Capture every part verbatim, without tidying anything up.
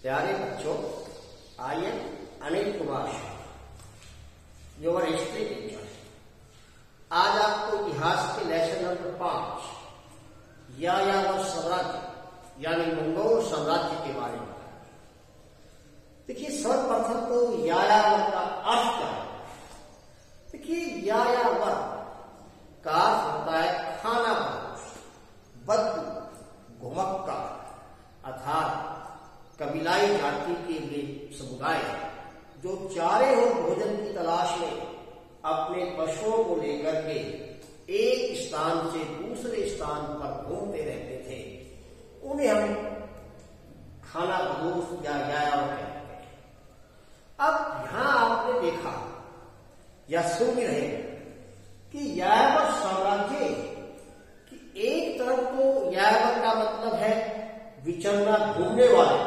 प्यारे बच्चों, I am Anil Kumar your history teacher. आज आपको इतिहास के लेसन नंबर पांच यायावर साम्राज्य यानी मंगोल साम्राज्य के बारे में बताएंगे। देखिए, सर्वप्रथम तो यायावर का अर्थ क्या है। देखिए, यायावर का अर्थ होता है खाना बद्दू घुमक्का, अर्थात कबीलाई जाति के वे समुदाय जो चारे और भोजन की तलाश में अपने पशुओं को लेकर के एक स्थान से दूसरे स्थान पर घूमते रहते थे, उन्हें हम खाना बदोश या यायावर कहते हैं। अब यहां आपने देखा या सुन रहे कि यायावर साम्राज्य की एक तरफ तो यायावर का मतलब है विचरना, घूमने वाले,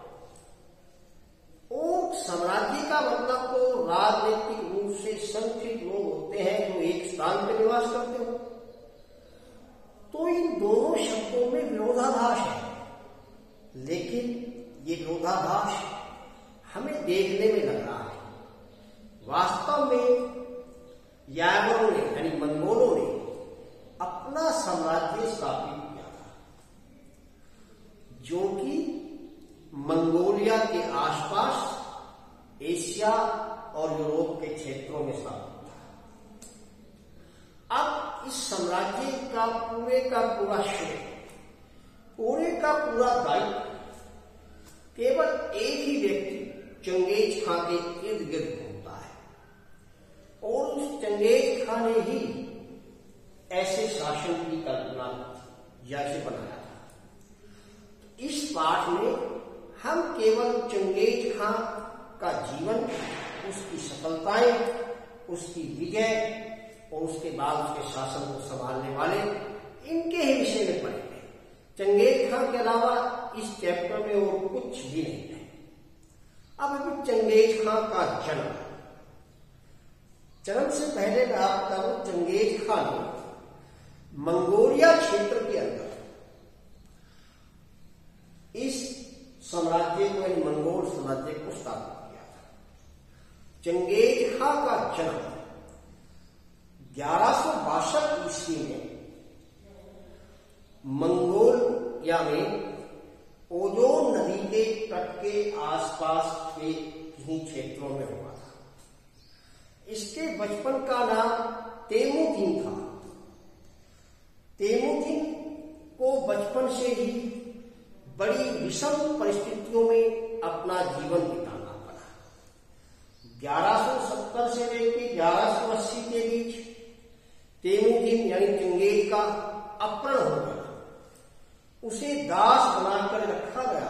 और साम्राज्य का मतलब तो राजनीतिक रूप से संगठित लोग होते हैं जो एक स्थान पर निवास करते हो। तो इन दोनों शब्दों में विरोधाभास है, लेकिन ये विरोधाभास हमें देखने में लग रहा है। वास्तव में यायावरों ने यानी मंगोलों ने अपना साम्राज्य स्थापित किया था, जो कि मंगोलिया के आसपास एशिया और यूरोप के क्षेत्रों में स्थापित था। अब इस साम्राज्य का पूरे का पूरा श्रेय, पूरे का पूरा दायित्व केवल एक ही व्यक्ति चंगेज खां के इर्द गिर्द घूमता है, और उस चंगेज खां ने ही ऐसे शासन की कल्पना या इसे बनाया था। इस पाठ में हम केवल चंगेज खां का जीवन, उसकी सफलताएं, उसकी विजय और उसके बाद उसके शासन को संभालने वाले इनके ही विषय में पढ़ेंगे। चंगेज खां के अलावा इस चैप्टर में और कुछ भी नहीं है। अब अभी चंगेज खां का जन्म जन्म से पहले मैं आपका बताऊं, चंगेज खां ने मंगोलिया क्षेत्र के अंदर इस साम्राज्य को यानी मंगोल साम्राज्य को स्थापित किया था। चंगेज खां का जन्म ग्यारह सौ बासठ ईस्वी में मंगोलिया में ओजोन नदी के तट के आसपास के किन्हीं क्षेत्रों में हुआ था। इसके बचपन का नाम तेमुजिन था। तेमुजिन को बचपन से ही बड़ी विषम परिस्थितियों में अपना जीवन बिताना पड़ा। ग्यारह सौ सत्तर से लेकर ग्यारह सौ अस्सी के बीच तेमुजिन यानी चंगेज का अपहरण हो गया, उसे दास बनाकर रखा गया।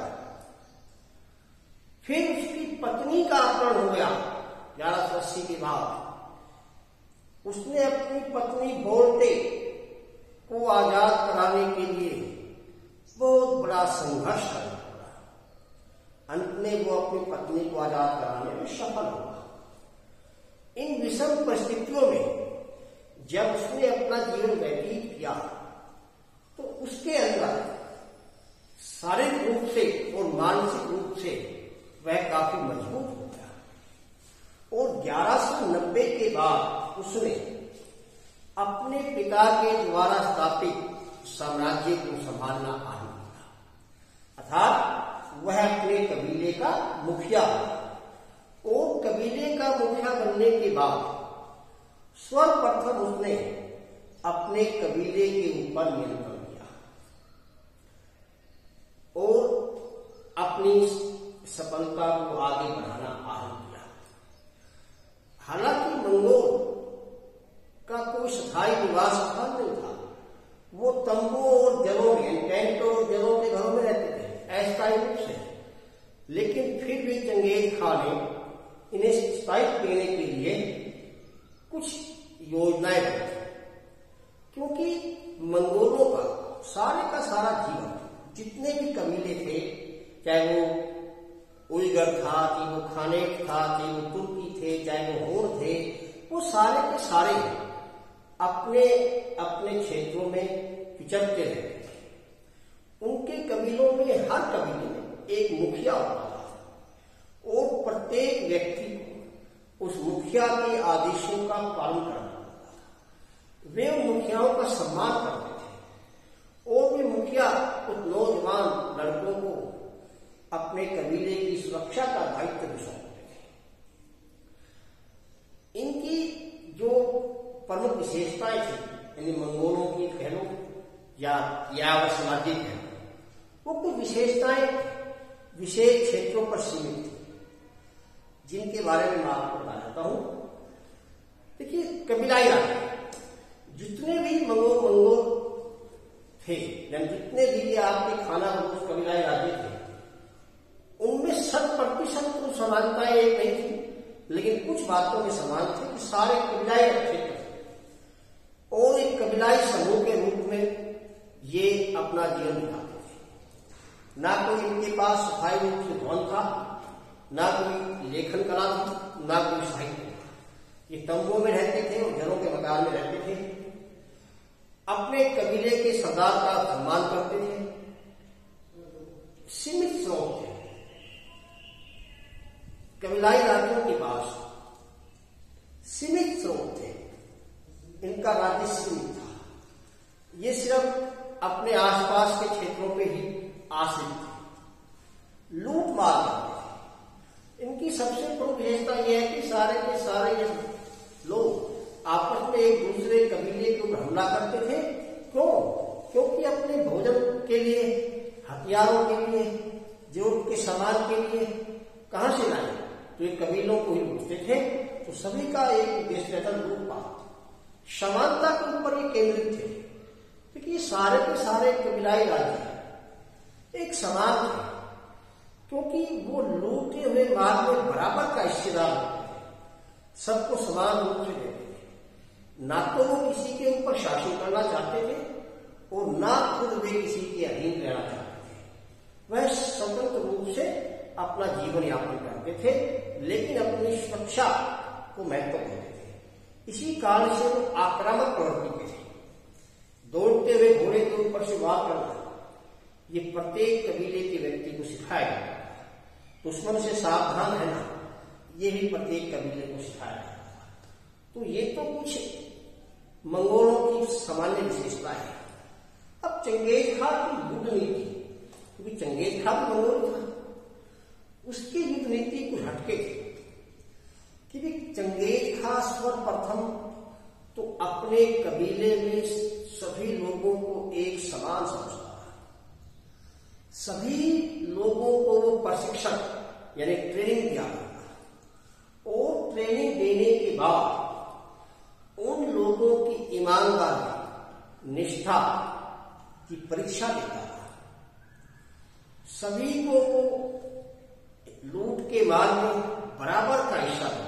फिर उसकी पत्नी का अपहरण हो गया ग्यारह सौ अस्सी के बाद। उसने अपनी पत्नी बोल्टे को आजाद कराने के लिए बहुत बड़ा संघर्ष करना पड़ा। अंत में वो अपनी पत्नी को आजाद कराने में सफल हुआ। इन विषम परिस्थितियों में जब उसने अपना जीवन व्यतीत किया, तो उसके अंदर शारीरिक रूप से और मानसिक रूप से वह काफी मजबूत हो गया। और ग्यारह सौ नब्बे के बाद उसने अपने पिता के द्वारा स्थापित साम्राज्य को संभालना आरंभ किया, अर्थात वह अपने कबीले का मुखिया बना। और कबीले का मुखिया बनने के बाद सर्वप्रथम उसने अपने कबीले के ऊपर नियंत्रण किया और अपनी सफलता को आगे बढ़ाना आरंभ किया। हालांकि मंगोल का कोई स्थायी निवास स्थान नहीं था। वो तंबू और जलों में, टेंट और जलों के घरों में रहते थे अस्थायी रूप से। लेकिन फिर भी चंगेज खां ने इन्हें स्थायित्व देने के लिए कुछ योजनाएं बनाई, क्योंकि मंगोलों का सारे का सारा जीवन, जितने भी कबीले थे, चाहे वो उइगर था, कि वो खानेट था, चाहे वो तुर्की थे, चाहे वो होर थे, वो सारे के सारे अपने अपने क्षेत्रों में विचरते रहते थे। उनके कबीलों में, हर कबीले में एक मुखिया होता था। प्रत्येक व्यक्ति को उस मुखिया के आदेशों का पालन करना पड़ता था। वे उन मुखियाओं का सम्मान करते थे और वे मुखिया उस नौजवान लड़कों को अपने कबीले की सुरक्षा का दायित्व भी सौंपते थे। इनकी जो प्रमुख विशेषताएं थी, यानी मंगोलों की कह लो या यावत सामाजिक है, वो कुछ विशेषताएं विशेष क्षेत्रों पर सीमित थी, जिनके बारे में मैं आपको बता देता हूं। देखिए, कबीलाई राजा जितने भी मंगोल मंगोल थे, यानी जितने भी आपके खाना बदोश कबीलाई राजे थे, उनमें शत प्रतिशत तो समानताएं एक नहीं थी, लेकिन कुछ बातों में समान थे कि सारे कबीलाई क्षेत्र थे और एक कबीलाई समूह के रूप में ये अपना जीवन बिताते थे। ना कोई इनके पास सफाई रूप से भवन था, ना कोई लेखन कला थी, ना कोई साहित्य था। ये तंबुओं में रहते थे और घरों के मकान में रहते थे। अपने कबीले के सरदार का सम्मान करते थे। सीमित स्रोत थे कबीलाई राज्यों के पास, सीमित स्रोत थे। इनका राज्य सीमित था। ये सिर्फ अपने आसपास के क्षेत्रों पे ही आश्रित थे। लूट मार करते थे। इनकी सबसे प्रमुख विशेषता यह है कि सारे के सारे ये लोग आपस में एक दूसरे कबीले के ऊपर हमला करते थे। क्यों? क्योंकि अपने भोजन के लिए, हथियारों के लिए, जरूरत के सामान के लिए कहां से लाए? तो ये कबीलों को ही लूटते थे। तो सभी का एक उद्देश्य रहता लूटपाट, समानता के ऊपर ये केंद्रित थे। क्योंकि ये सारे के सारे कबीलाई राज्य एक समान थे, क्योंकि वो लूटे हुए माल में बराबर का हिस्सेदार होते थे, सबको समान रूप से देते थे। ना तो वो किसी के ऊपर शासन करना चाहते थे और ना खुद वे किसी के अधीन रहना चाहते थे। वह स्वतंत्र रूप से अपना जीवन यापन करते थे, लेकिन अपनी सुरक्षा को महत्व देते थे। इसी कारण से वो आक्रामक प्रवृत्ति के थे। दौड़ते हुए घोड़े के ऊपर से वार करना ये प्रत्येक कबीले के व्यक्ति को सिखाया जाता था। दुश्मन से सावधान रहना ये भी प्रत्येक कबीले को सिखाया जाता था। तो ये तो कुछ मंगोलों की सामान्य विशेषता है। अब चंगेज खान की युद्ध नीति, क्योंकि चंगेज खान मंगोल था, उसकी युद्ध नीति कुछ हटके थी। कि चंगेज खान सर्वप्रथम तो अपने कबीले में सभी लोगों को एक समान समझता था। सभी लोगों को वो प्रशिक्षण यानी ट्रेनिंग दिया करता और ट्रेनिंग देने के बाद उन लोगों की ईमानदारी, निष्ठा की परीक्षा देता था। सभी को लूट के माल में बराबर का हिस्सा देता।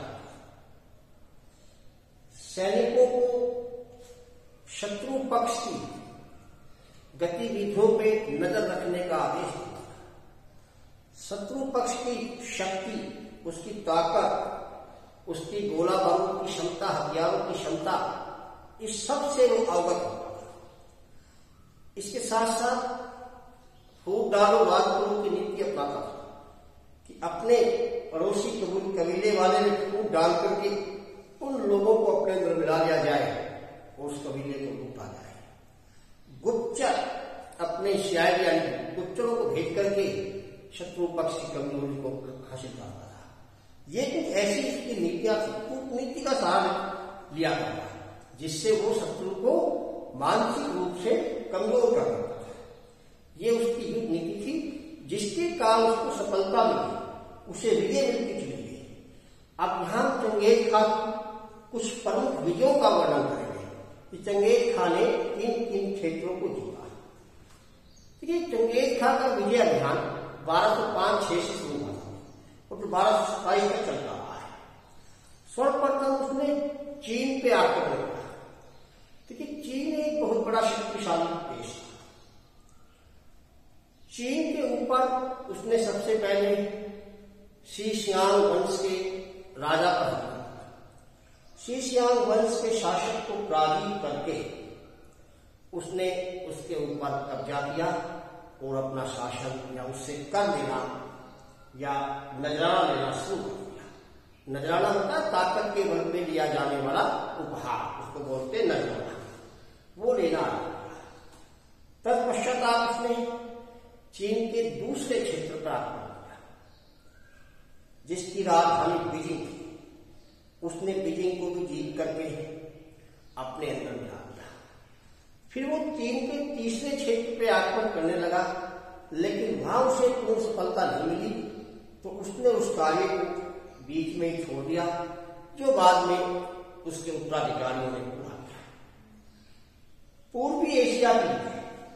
सैनिकों को शत्रु पक्ष की गतिविधियों पे नजर रखने का आदेश दिया। शत्रु पक्ष की शक्ति, उसकी ताकत, उसकी गोला बारूद की क्षमता, हथियारों की क्षमता, इस सब से वो अवगत होता था। इसके साथ साथ फूट डालो बात करो की नीति अपनाता था कि अपने पड़ोसी कबीले वाले ने फूट डाल करके उन लोगों को अपने अंदर मिला लिया जाए और उस कबीले को लूटा जाए। गुप्तचर अपने शायर यानी गुप्तचरों को भेज करके शत्रु पक्ष की कमजोरी को हासिल करता था। ये कुछ ऐसी इसकी नीतियां थी, कूटनीति का सहारा लिया करता था, जिससे वो शत्रु को मानसिक रूप से कमजोर कर देता था। ये उसकी युद्ध नीति थी, जिसके कारण उसको सफलता मिली, उसे विजय मिलती चली गई। अब यहां चंगेज खान कुछ प्रमुख विजयों का वर्णन करेंगे कि चंगेज खान ने किन किन क्षेत्रों को जीता। देखिए, चंगेज खान का विजय अभियान बारह सौ पांच छह से शुरू हुआ था और बारह सौ सत्ताईस तक चलता रहा है। सर्वप्रथम उसने चीन पे आक्रमण किया। देखिए, चीन एक बहुत बड़ा शक्तिशाली देश था। चीन के ऊपर उसने सबसे पहले शीशियांग वंश के राजा पर हमला किया। शीशियांग वंश के शासक को पराजित करके उसने उसके ऊपर कब्जा किया और अपना शासन या उससे कर लेना या नजराना लेना शुरू कर दिया। नजराना होता है ताकत के बल पे लिया जाने वाला उपहार, उसको बोलते हैं नजराना, वो लेना आरंभ किया। तत्पश्चात उसने चीन के दूसरे क्षेत्र पर आक्रमण किया जिसकी राजधानी बीजिंग थी। उसने बीजिंग को भी जीत करके अपने अंदर मिला दिया। फिर वो चीन के तीसरे क्षेत्र पे आक्रमण करने लगा, लेकिन वहां उसे पूर्ण सफलता नहीं मिली, तो उसने उस कार्य को बीच में ही छोड़ दिया, जो बाद में उसके उत्तराधिकारियों ने पूरा किया। पूर्वी एशिया की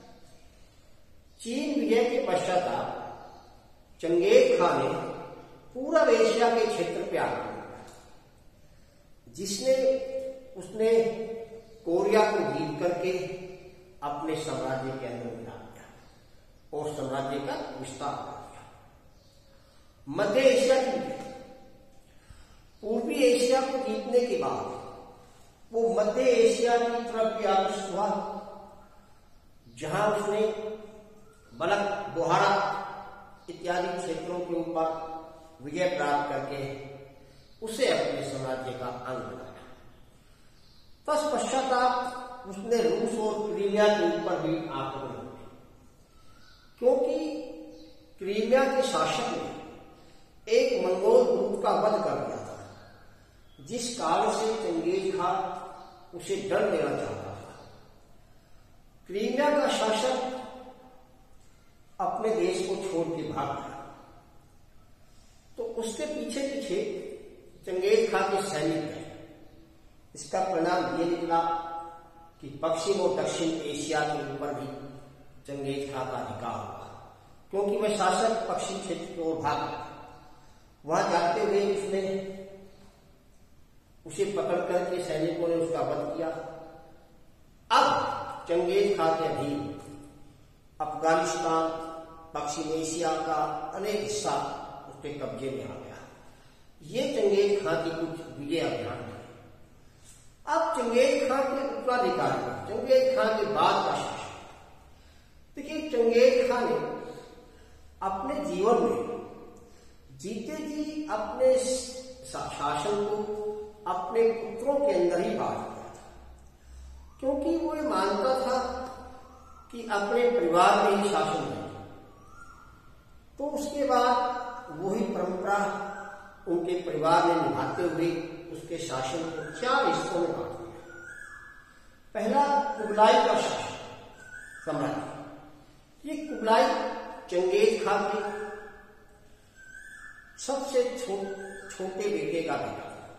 चीन विजय के पश्चात चंगेज खान ने पूर्व एशिया के क्षेत्र पर आक्रमण किया, जिसने उसने कोरिया को जीत करके अपने साम्राज्य के अंदर मिला दिया और साम्राज्य का विस्तार कर दिया। मध्य एशिया की पूर्वी एशिया को जीतने के बाद वो मध्य एशिया की तरफ भी आकर्षित हुआ, जहां उसने बलख, बोहारा इत्यादि क्षेत्रों के ऊपर विजय प्राप्त करके उसे अपने साम्राज्य का अंग बनाया। तत्पश्चात उसने रूस और क्रीमिया के ऊपर भी आक्रमण किया, क्योंकि क्रीमिया के शासक ने एक मंगोल दूत का वध कर दिया था, जिस कारण से चंगेज खान उसे दंड देना चाहता था। क्रीमिया का शासक अपने देश को छोड़ के भाग गया, तो उसके पीछे पीछे चंगेज खान के सैनिक गए। इसका परिणाम ये निकला कि पश्चिम और दक्षिण एशिया के ऊपर भी चंगेज खान का अधिकार हुआ, क्योंकि वह शासक पश्चिम क्षेत्र की ओर भाग गया। वहां जाते हुए उसने उसे पकड़ करके सैनिकों ने उसका वध किया। अब चंगेज खान के अधीन अफगानिस्तान, पश्चिम एशिया का अनेक हिस्सा उसके कब्जे में आ गया। ये चंगेज खान की कुछ विजय अभियान थे। अब चंगेज खान के उत्तराधिकारी, चंगेज खान के बाद का शासक, देखिए चंगेज खान ने अपने जीवन में जीते जी अपने शासन को अपने पुत्रों के अंदर ही बांट दिया था, क्योंकि वो ये मानता था कि अपने परिवार में ही शासन है। तो उसके बाद वही परंपरा उनके परिवार ने निभाते हुए उसके शासन को चार हिस्सों में बांट दिया। पहला कुबलाई का शासन साम्राज्य। ये कुबलाई चंगेज खान के सबसे छो, छोटे बेटे का बेटा था।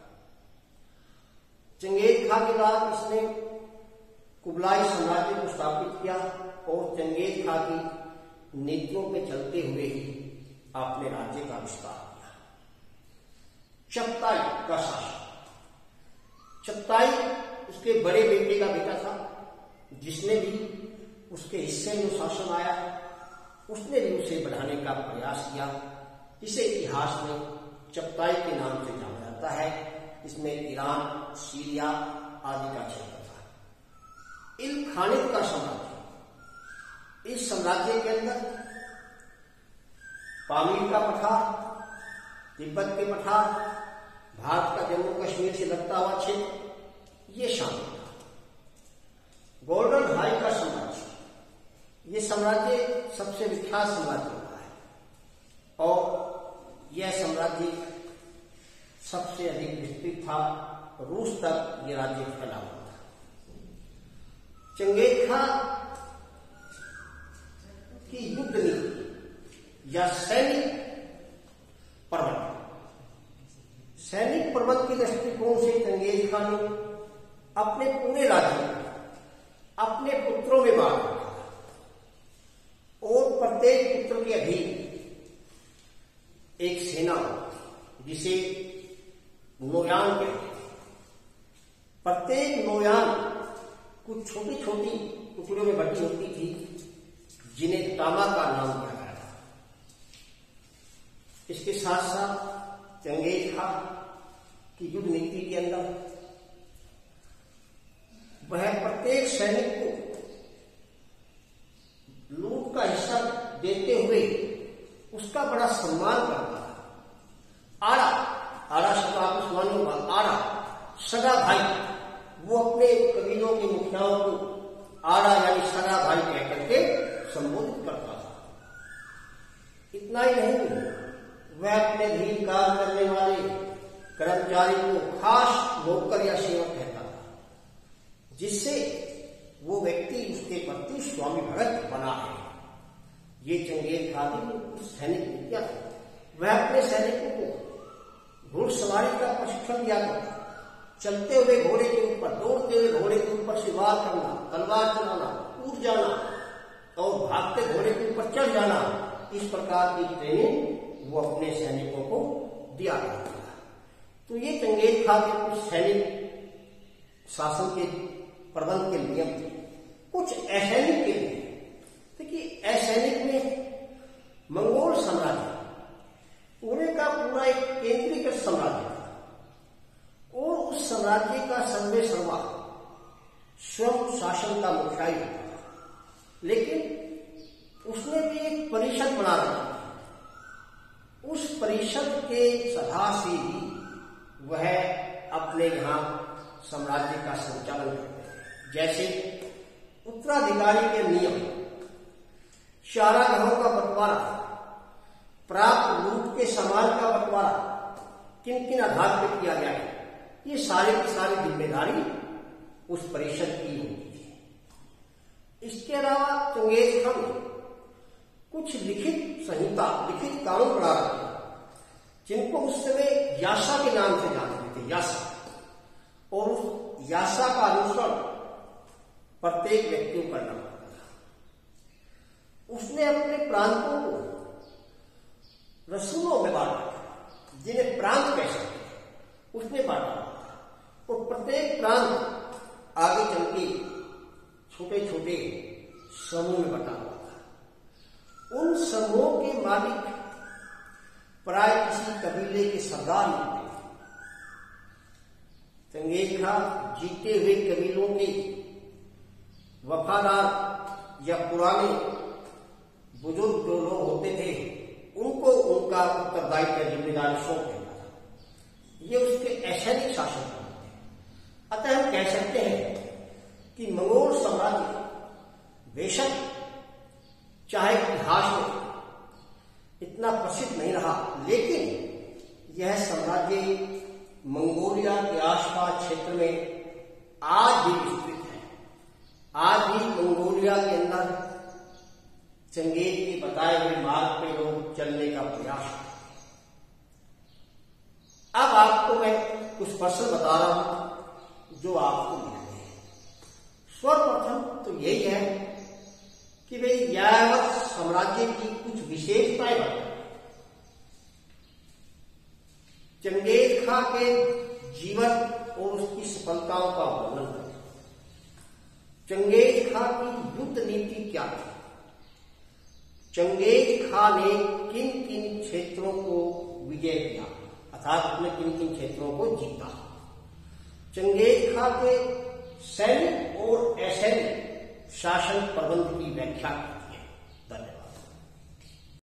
चंगेज खान के बाद इसने कुबलाई साम्राज्य को स्थापित किया और चंगेज खान की नीतियों पे चलते हुए ही अपने राज्य का विस्तार किया। चगताई का शासन। चगताई उसके बड़े बेटे का बेटा था, जिसने भी उसके हिस्से में शासन आया, उसने भी उसे बढ़ाने का प्रयास किया, जिसे इतिहास में चगताई के नाम से जाना जाता है। इसमें ईरान, सीरिया आदि का क्षेत्र था। इल्खानित का साम्राज्य। इस साम्राज्य के अंदर पामीर का पठार, तिब्बत के पठार, भारत का जम्मू कश्मीर से लगता हुआ क्षेत्र ये शामिल था। गोल्डन हाई का साम्राज्य। ये साम्राज्य सबसे विख्यात साम्राज्य होता है और यह साम्राज्य सबसे अधिक विस्तृत था। रूस तक ये राज्य फैला हुआ था। चंगेज खान की युद्ध नीति या सैनिक पर्वत, सैनिक पर्वत के दृष्टिकोण से चंगेज खान ने अपने पूरे राज्य अपने पुत्रों में बांट रखा और प्रत्येक पुत्र के अधीन एक सेना जिसे नोयान कहते थे। प्रत्येक नोयान कुछ छोटी छोटी टुकड़ों में बटी होती थी, जिन्हें तामा का नाम दिया गया था। इसके साथ साथ चंगेज खान की युद्ध नीति के अंदर वह प्रत्येक सैनिक को लूट का हिस्सा देते हुए उसका बड़ा सम्मान करता संबोधित करता था। इतना ही नहीं, वह अपने अधीन कार्य करने वाले कर्मचारी को खास नौकर या सेवक कहता था, जिससे वो व्यक्ति उसके प्रति स्वामी भगत बना है। ये चंगेज खां की सैनिक विद्या थी। वह अपने सैनिकों को घुड़सवारी का प्रशिक्षण दिया करता। चलते हुए घोड़े के ऊपर, दौड़ते हुए घोड़े के ऊपर से वार करना, तलवार चलाना, कूद जाना और भागते घोड़े के ऊपर चढ़ जाना, इस प्रकार की ट्रेनिंग वो अपने सैनिकों को दिया करता था। तो ये चंगेज खां के कुछ सैनिक शासन के प्रबंध के नियम थे। कुछ असैनिक के लिए, देखिए असैनिक में मंगोल साम्राज्य पूरे का पूरा एक केंद्रीकृत साम्राज्य था और उस साम्राज्य का सर्वे सर्वा स्वयं शासन का मुखिया था, लेकिन उसने भी एक परिषद बना रखी थी। उस परिषद के सभा से ही वह अपने यहाँ साम्राज्य का संचालन करते थे। जैसे उत्तराधिकारी के नियम, चारागाहों का बंटवारा, प्राप्त लूट के सामान का बंटवारा किन किन आधार पर किया गया है, ये सारी की सारी जिम्मेदारी उस परिषद की होती थी। इसके अलावा चंगेज खां ने कुछ लिखित संहिता, लिखित कानून बना रखे, जिनको उस समय यासा के नाम से जानते थे, यासा। और उस यासा का अनुसरण प्रत्येक व्यक्ति को करना पड़ता था। उसने अपने प्रांतों को रसूलों में बांटा, जिन्हें प्रांत कह सकते हैं, उसने बांटा और प्रत्येक प्रांत आगे चल के छोटे छोटे समूह में बटा हुआ था। उन समूहों के मालिक प्राय किसी कबीले के सरदार होते थे। चंगेज खां जीते हुए कबीलों के वफादार या पुराने बुजुर्ग जो लोग होते थे, उनको उनका उत्तरदायित्व या जिम्मेदारी सौंप देता था। ये उसके असैनिक शासन का होते हैं। अतः हम कह सकते हैं कि मंगोल साम्राज्य बेशक चाहे इतिहास में इतना प्रसिद्ध नहीं रहा, लेकिन यह साम्राज्य मंगोलिया के आसपास क्षेत्र में आज भी विस्तृत है। आज भी मंगोलिया के अंदर चंगेज के बताए हुए मार्ग पे लोग चलने का प्रयास करते हैं। अब आपको मैं कुछ प्रश्न बता रहा हूं जो आपको मिलते हैं। सर्वप्रथम तो यही है कि भाई यावत साम्राज्य की कुछ विशेषताएं बताएं। चंगेज खां के जीवन और उसकी सफलताओं का वर्णन करें। चंगेज खां की युद्ध नीति क्या थी? चंगेज खां ने किन किन क्षेत्रों को विजय किया, अर्थात उसने किन किन क्षेत्रों को जीता? चंगेज खां के सैनिक और असैनिक शासन प्रबंध की व्याख्या की।